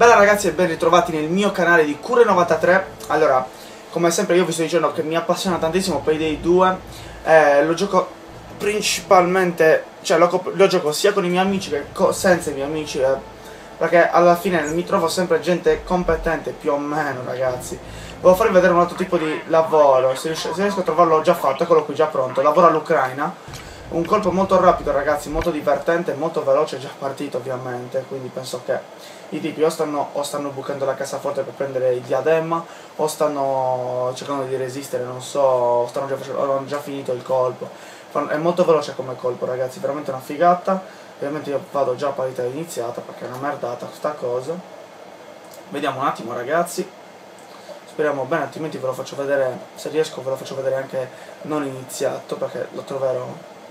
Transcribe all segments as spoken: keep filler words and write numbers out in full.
Bella ragazzi e ben ritrovati nel mio canale di Cure novantatré. Allora, come sempre io vi sto dicendo che mi appassiona tantissimo Payday due. eh, Lo gioco principalmente, cioè lo, lo gioco sia con i miei amici che senza i miei amici, eh, perché alla fine mi trovo sempre gente competente più o meno ragazzi. Volevo farvi vedere un altro tipo di lavoro, se riesco, se riesco a trovarlo ho già fatto, eccolo qui già pronto. Lavoro all'Ucraina. Un colpo molto rapido ragazzi, molto divertente, molto veloce, già partito ovviamente. Quindi penso che i tipi o stanno, o stanno bucando la cassaforte per prendere il diadema, o stanno cercando di resistere, non so, o stanno già, facendo, o hanno già finito il colpo. È molto veloce come colpo ragazzi, veramente una figata. Ovviamente io vado già a partita iniziata perché è una merdata questa cosa. Vediamo un attimo ragazzi. Speriamo bene, altrimenti ve lo faccio vedere, se riesco ve lo faccio vedere anche non iniziato, perché lo troverò.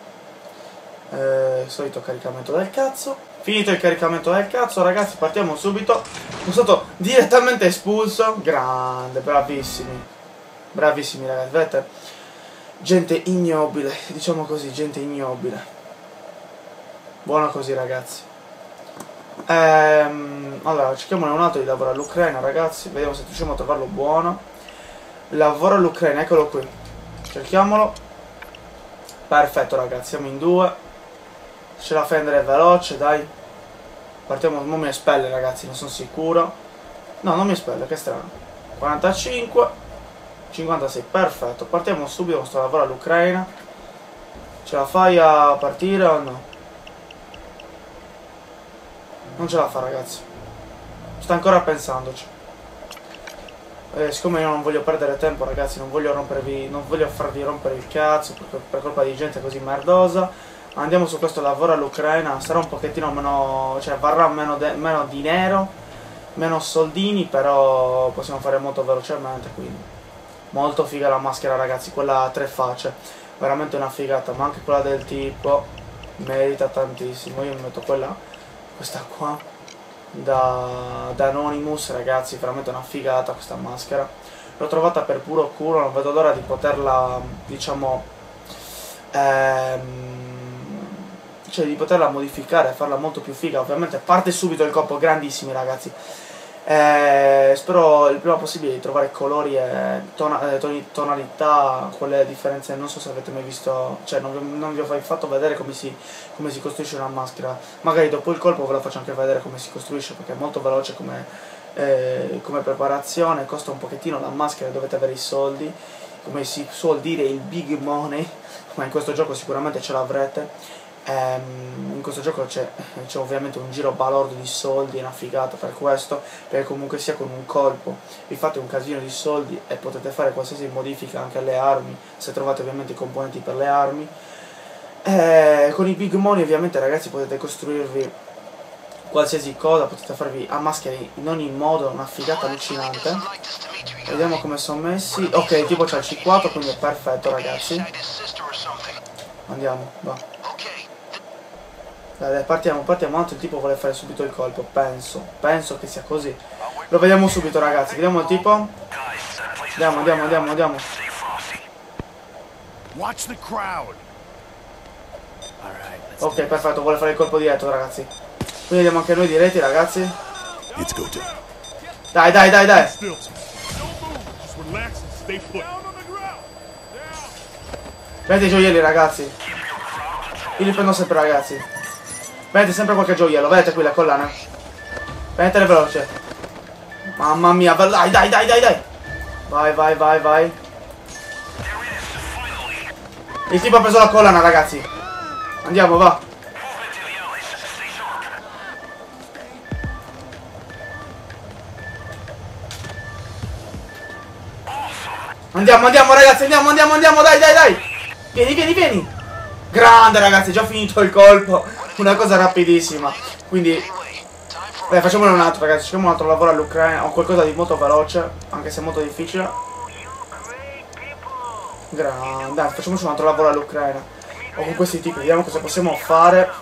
Eh, solito caricamento del cazzo. Finito il caricamento del cazzo ragazzi, partiamo subito. Sono stato direttamente espulso. Grande, bravissimi. Bravissimi ragazzi, vedete? Gente ignobile, diciamo così, gente ignobile. Buono così ragazzi. Ehm, allora, cerchiamone un altro di lavoro all'Ucraina ragazzi. Vediamo se riusciamo a trovarlo buono. Lavoro all'Ucraina, eccolo qui. Cerchiamolo. Perfetto ragazzi, siamo in due. Ce la fai andare veloce, dai. Partiamo, non mi espelle ragazzi, non sono sicuro. No, non mi espelle, che strano. quarantacinque cinquantasei, perfetto. Partiamo subito con questo lavoro all'Ucraina. Ce la fai a partire o no? Non ce la fa ragazzi. Sta ancora pensandoci. Eh, siccome io non voglio perdere tempo ragazzi, non voglio rompervi, non voglio farvi rompere il cazzo per, per colpa di gente così merdosa. Andiamo su questo lavoro all'Ucraina. Sarà un pochettino meno, cioè varrà meno, meno dinero, meno soldini, però possiamo fare molto velocemente. Quindi molto figa la maschera ragazzi, quella a tre facce, veramente una figata. Ma anche quella del tipo merita tantissimo. Io mi metto quella, questa qua da, da Anonymous ragazzi, veramente una figata questa maschera. L'ho trovata per puro culo, non vedo l'ora di poterla, diciamo, ehm, cioè di poterla modificare, farla molto più figa. Ovviamente parte subito il colpo, grandissimi ragazzi. Eh, spero il prima possibile di trovare colori e tona, eh, tonalità, quelle differenze. Non so se avete mai visto, cioè non vi, non vi ho mai fatto vedere come si, come si costruisce una maschera. Magari dopo il colpo ve la faccio anche vedere come si costruisce, perché è molto veloce come, eh, come preparazione. Costa un pochettino la maschera, dovete avere i soldi, come si suol dire il big money, ma in questo gioco sicuramente ce l'avrete. Um, in questo gioco c'è ovviamente un giro balordo di soldi, è una figata per questo, perché comunque sia con un colpo vi fate un casino di soldi e potete fare qualsiasi modifica anche alle armi, se trovate ovviamente i componenti per le armi. E con i big money ovviamente ragazzi potete costruirvi qualsiasi cosa, potete farvi a maschere in ogni modo, una figata allucinante. Vediamo come sono messi. Ok, tipo c'è il C quattro, quindi è perfetto ragazzi. Andiamo, va. Dai, dai, partiamo, partiamo, tanto il tipo vuole fare subito il colpo, penso, penso che sia così. Lo vediamo subito ragazzi, vediamo il tipo. Andiamo, andiamo, andiamo, andiamo. Ok, perfetto, vuole fare il colpo diretto ragazzi. Quindi andiamo anche noi diretti ragazzi. Dai, dai, dai, dai. Prendete i gioielli ragazzi. Io li prendo sempre ragazzi. Prendete sempre qualche gioiello, vedete qui la collana. Prendetele veloce. Mamma mia, dai, dai, dai, dai, dai. Vai, vai, vai, vai. Il tipo ha preso la collana, ragazzi. Andiamo, va. Andiamo, andiamo, ragazzi, andiamo, andiamo, andiamo, dai, dai, dai. Vieni, vieni, vieni. Grande, ragazzi, già finito il colpo. Una cosa rapidissima. Quindi beh, facciamone un altro ragazzi. Facciamo un altro lavoro all'Ucraina. Ho qualcosa di molto veloce, anche se molto difficile. Grande. Dai, facciamoci un altro lavoro all'Ucraina. O con questi tipi, vediamo cosa possiamo fare.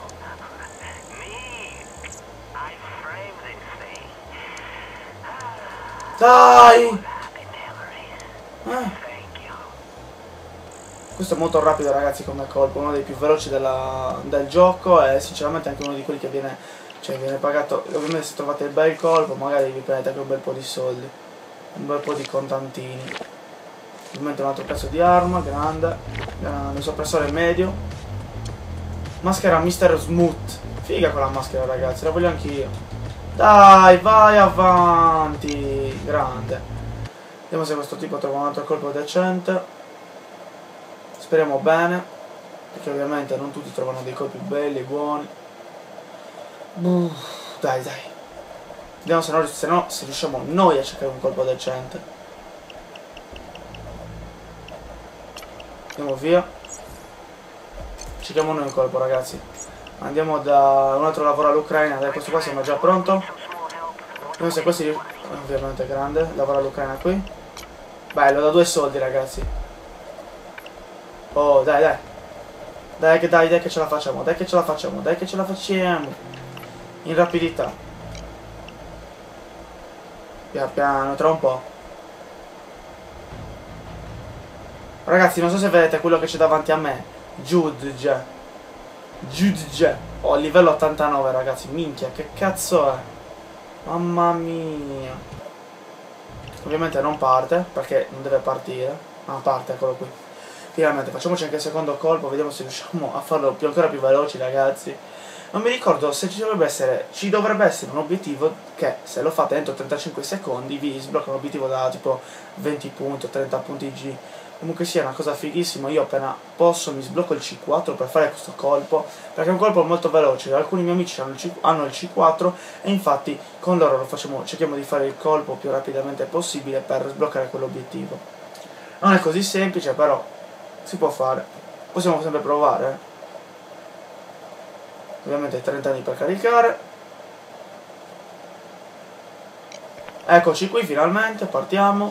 Dai. eh. Questo è molto rapido ragazzi come colpo, uno dei più veloci della, del gioco e sinceramente anche uno di quelli che viene Cioè viene pagato, ovviamente se trovate il bel colpo magari vi prendete anche un bel po' di soldi, un bel po' di contantini. Ovviamente un altro pezzo di arma, grande, grande, soppressore medio. Maschera mister Smooth, figa quella maschera ragazzi, la voglio anch'io. Dai, vai avanti, grande. Vediamo se questo tipo trova un altro colpo decente. Speriamo bene, perché ovviamente non tutti trovano dei colpi belli, buoni. Uh, dai dai, vediamo se no, se no se riusciamo noi a cercare un colpo decente. Andiamo via, cerchiamo noi un colpo ragazzi. Andiamo da un altro lavoro all'Ucraina. Dai, questo qua siamo già pronto. Vediamo se questi, ovviamente grande, lavora all'Ucraina qui. Bello, da due soldi ragazzi. Oh dai dai, dai che dai dai che ce la facciamo, dai che ce la facciamo, dai che ce la facciamo. In rapidità, piano piano, tra un po'. Ragazzi, non so se vedete quello che c'è davanti a me. Judge Judge oh, livello ottantanove ragazzi. Minchia, che cazzo è? Mamma mia. Ovviamente non parte, perché non deve partire. Ma parte, eccolo qui. Finalmente, facciamoci anche il secondo colpo. Vediamo se riusciamo a farlo più, ancora più veloci ragazzi. Non mi ricordo se ci dovrebbe essere, ci dovrebbe essere un obiettivo che se lo fate entro trentacinque secondi vi sblocca un obiettivo da tipo venti punti o trenta punti G. Comunque sia una cosa fighissima, io appena posso mi sblocco il C quattro per fare questo colpo, perché è un colpo molto veloce, alcuni miei amici hanno il, C, hanno il C quattro e infatti con loro lo facciamo, cerchiamo di fare il colpo più rapidamente possibile per sbloccare quell'obiettivo. Non è così semplice, però si può fare, possiamo sempre provare. Eh. Ovviamente trenta anni per caricare. Eccoci qui finalmente, partiamo.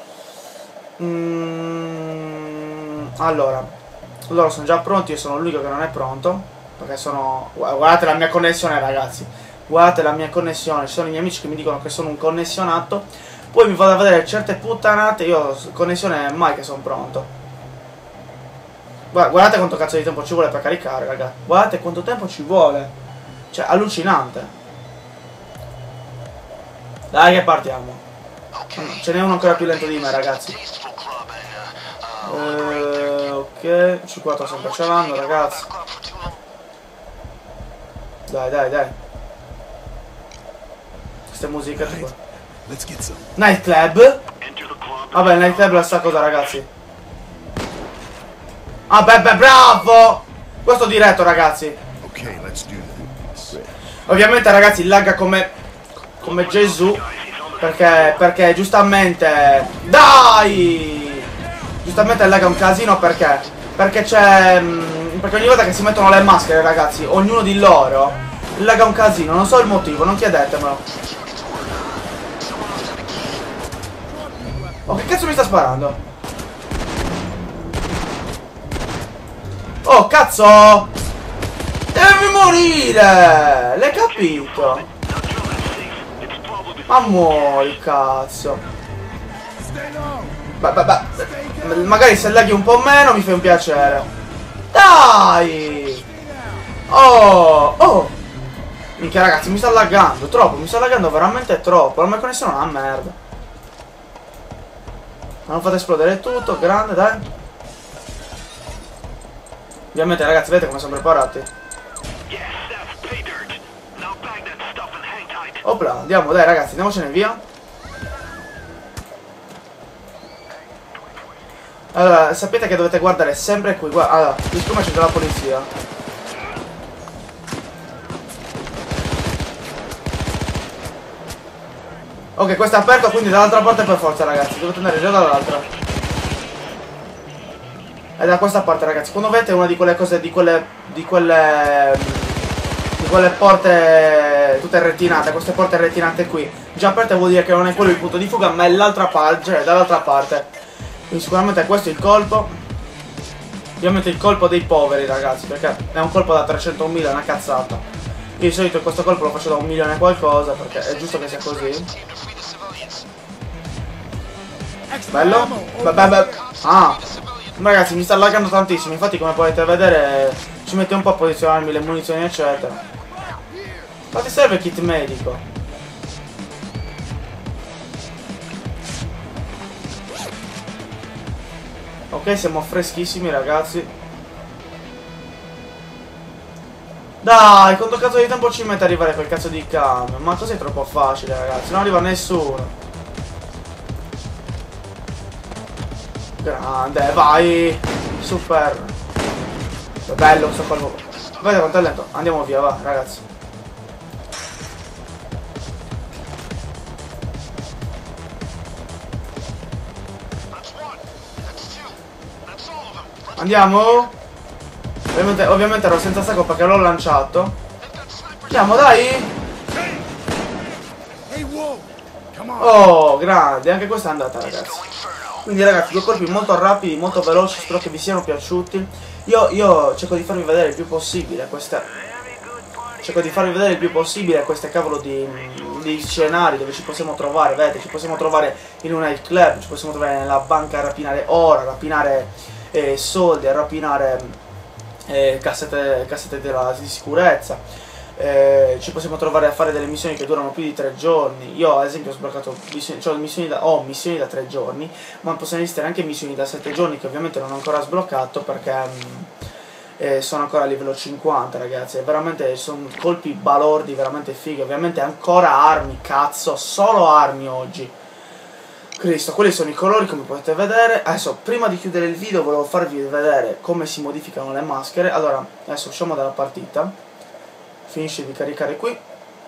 mm, Allora Loro sono già pronti, io sono l'unico che non è pronto, perché sono... Guardate la mia connessione ragazzi, guardate la mia connessione. Ci sono i miei amici che mi dicono che sono un connessionato, poi mi vado a vedere certe puttanate. Io connessione mai che sono pronto. Guardate quanto cazzo di tempo ci vuole per caricare, raga. Guardate quanto tempo ci vuole. Cioè, allucinante. Dai che partiamo. Ce n'è uno ancora più lento di me, ragazzi. Eh, ok, C quattro sempre ce l'hanno, ragazzi. Dai, dai, dai. Queste musiche tipo Nightclub. Vabbè, Nightclub è la stessa cosa, ragazzi. Ah beh beh bravo! Questo diretto ragazzi. Ovviamente ragazzi lagga come Come Gesù. Perché Perché giustamente Dai! Giustamente lagga un casino perché Perché c'è Perché ogni volta che si mettono le maschere ragazzi, ognuno di loro lagga un casino, non so il motivo, non chiedetemelo. Oh che cazzo mi sta sparando? Oh cazzo! Devi morire! L'hai capito? Ma muori cazzo! Beh, beh, beh. Magari se laghi un po' meno mi fai un piacere. Dai! Oh! Oh! Minchia ragazzi mi sta laggando troppo, mi sta laggando veramente troppo. La mia connessione è una merda. Non fate esplodere tutto, grande dai. Ovviamente ragazzi vedete come sono preparati. Opla, andiamo dai ragazzi, andiamocene via. Allora, sapete che dovete guardare sempre qui. Guarda, allora, siccome c'è già la polizia. Ok, questo è aperto, quindi dall'altra parte per forza ragazzi. Dovete andare già dall'altra. È da questa parte ragazzi. Quando vedete una di quelle cose, di quelle Di quelle Di quelle porte tutte retinate, queste porte retinate qui già aperte, vuol dire che non è quello il punto di fuga, ma è l'altra parte, cioè dall'altra parte. Quindi sicuramente questo è il colpo. Ovviamente il colpo dei poveri ragazzi, perché è un colpo da trecentomila, è una cazzata. Io di solito questo colpo lo faccio da un milione e qualcosa, perché è giusto che sia così. Bello? Beh, beh, beh. Ah, ragazzi mi sta laggando tantissimo, infatti come potete vedere ci mette un po' a posizionarmi le munizioni eccetera. Ma ti serve kit medico? Ok, siamo freschissimi ragazzi. Dai, quanto cazzo di tempo ci mette ad arrivare quel cazzo di camion? Ma così è troppo facile ragazzi, non arriva nessuno. Grande, vai. Super. È bello questo colpo. Vedete quanto è lento? Andiamo via, va ragazzi. Andiamo? Ovviamente, ovviamente ero senza sacco perché l'ho lanciato. Andiamo, dai! Oh, grande, anche questa è andata, ragazzi. Quindi, ragazzi, due colpi molto rapidi, molto veloci, spero che vi siano piaciuti. Io, io cerco di farvi vedere il più possibile queste... Cerco di farvi vedere il più possibile queste cavolo di, di scenari dove ci possiamo trovare, vedete, ci possiamo trovare in un nightclub, ci possiamo trovare nella banca a rapinare oro, a rapinare eh, soldi, a rapinare eh, cassette, cassette della, di sicurezza, eh, ci possiamo trovare a fare delle missioni che durano più di tre giorni. Io ad esempio ho sbloccato missioni, cioè missioni da, ho missioni da tre giorni, ma possono esistere anche missioni da sette giorni che ovviamente non ho ancora sbloccato perché... Mh, Eh, sono ancora a livello cinquanta ragazzi, e veramente sono colpi balordi, veramente fighi. Ovviamente ancora armi, cazzo, solo armi oggi. Cristo, quelli sono i colori come potete vedere. Adesso prima di chiudere il video volevo farvi vedere come si modificano le maschere. Allora, adesso usciamo dalla partita. Finisce di caricare qui.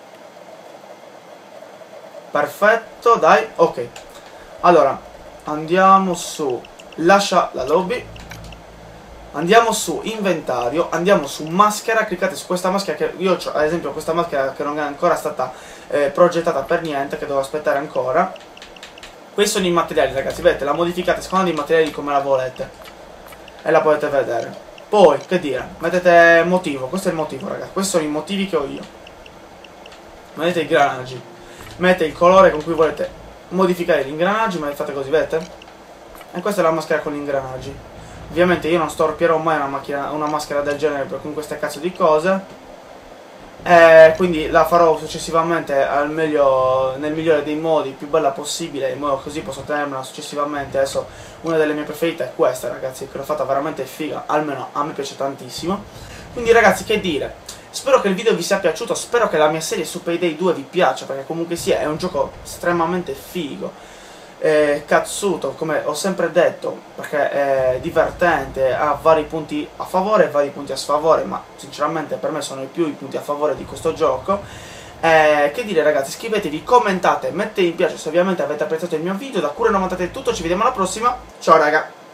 Perfetto, dai, ok. Allora, andiamo su, lascia la lobby. Andiamo su inventario, andiamo su maschera, cliccate su questa maschera che io ho, ad esempio questa maschera che non è ancora stata eh, progettata per niente, che devo aspettare ancora. Questi sono i materiali ragazzi, vedete, la modificate secondo dei materiali come la volete e la potete vedere. Poi, che dire, mettete motivo, questo è il motivo ragazzi, questi sono i motivi che ho io. Mettete i ingranaggi, mettete il colore con cui volete modificare gli ingranaggi, ma fate così, vedete? E questa è la maschera con gli ingranaggi. Ovviamente io non storpierò mai una, macchina, una maschera del genere con queste cazzo di cose, e quindi la farò successivamente al meglio, nel migliore dei modi, più bella possibile, in modo così posso tenermela successivamente. Adesso una delle mie preferite è questa ragazzi, che l'ho fatta veramente figa, almeno a me piace tantissimo. Quindi ragazzi, che dire, spero che il video vi sia piaciuto, spero che la mia serie su Payday due vi piaccia, perché comunque sia è un gioco estremamente figo. Eh, cazzuto, come ho sempre detto, perché è divertente, ha vari punti a favore e vari punti a sfavore, ma sinceramente per me sono i più i punti a favore di questo gioco. Eh, che dire ragazzi, iscrivetevi, commentate, mettete mi piace se ovviamente avete apprezzato il mio video. Da Cure novantasette è tutto, ci vediamo alla prossima, ciao raga.